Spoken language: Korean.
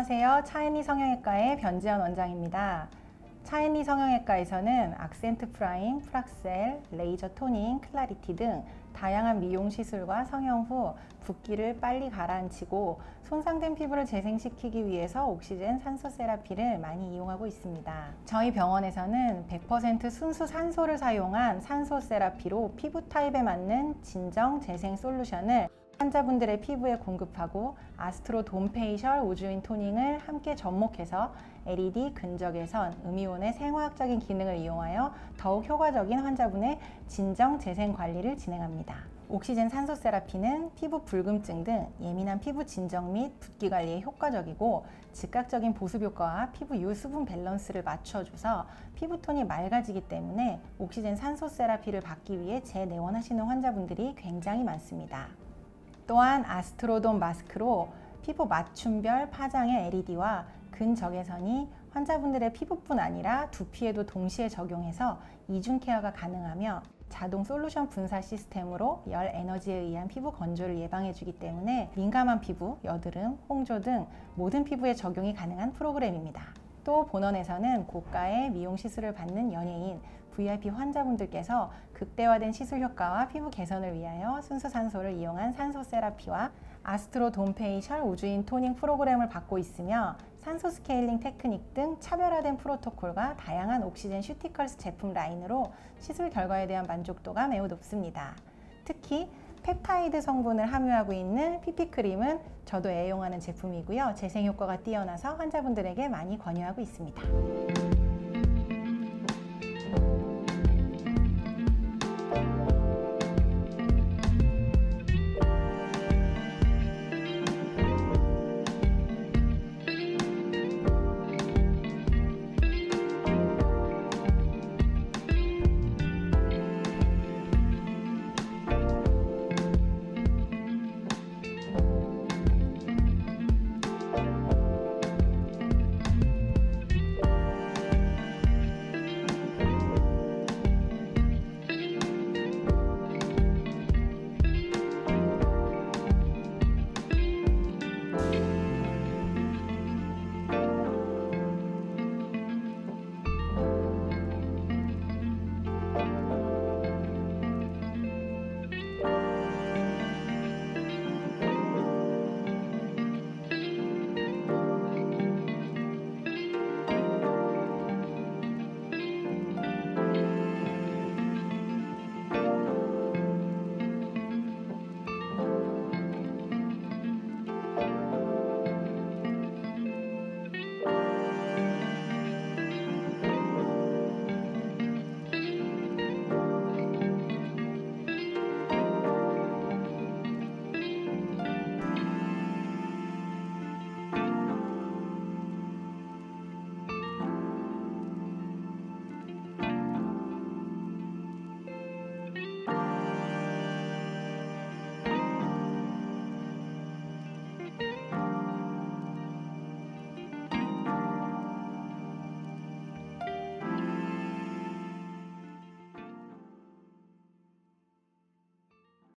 안녕하세요. 차앤리 성형외과의 변지연 원장입니다. 차앤리 성형외과에서는 악센트 프라임, 프락셀, 레이저 토닝, 클라리티 등 다양한 미용 시술과 성형 후 붓기를 빨리 가라앉히고 손상된 피부를 재생시키기 위해서 옥시젠 산소 세라피를 많이 이용하고 있습니다. 저희 병원에서는 100% 순수 산소를 사용한 산소 세라피로 피부 타입에 맞는 진정 재생 솔루션을 환자분들의 피부에 공급하고 아스트로 돔 페이셜 우주인 토닝을 함께 접목해서 LED 근적 개선, 음이온의 생화학적인 기능을 이용하여 더욱 효과적인 환자분의 진정 재생 관리를 진행합니다. 옥시젠 산소 세라피는 피부 붉음증 등 예민한 피부 진정 및 붓기 관리에 효과적이고 즉각적인 보습 효과와 피부 유수분 밸런스를 맞춰줘서 피부톤이 맑아지기 때문에 옥시젠 산소 세라피를 받기 위해 재내원하시는 환자분들이 굉장히 많습니다. 또한 아스트로돔 마스크로 피부 맞춤별 파장의 LED와 근적외선이 환자분들의 피부뿐 아니라 두피에도 동시에 적용해서 이중 케어가 가능하며 자동 솔루션 분사 시스템으로 열 에너지에 의한 피부 건조를 예방해주기 때문에 민감한 피부, 여드름, 홍조 등 모든 피부에 적용이 가능한 프로그램입니다. 또 본원에서는 고가의 미용 시술을 받는 연예인, VIP 환자분들께서 극대화된 시술 효과와 피부 개선을 위하여 순수 산소를 이용한 산소 세라피와 아스트로 돔 페이셜 우주인 토닝 프로그램을 받고 있으며 산소 스케일링 테크닉 등 차별화된 프로토콜과 다양한 옥시젠 슈티컬스 제품 라인으로 시술 결과에 대한 만족도가 매우 높습니다. 특히 펩타이드 성분을 함유하고 있는 피피크림은 저도 애용하는 제품이고요. 재생 효과가 뛰어나서 환자분들에게 많이 권유하고 있습니다.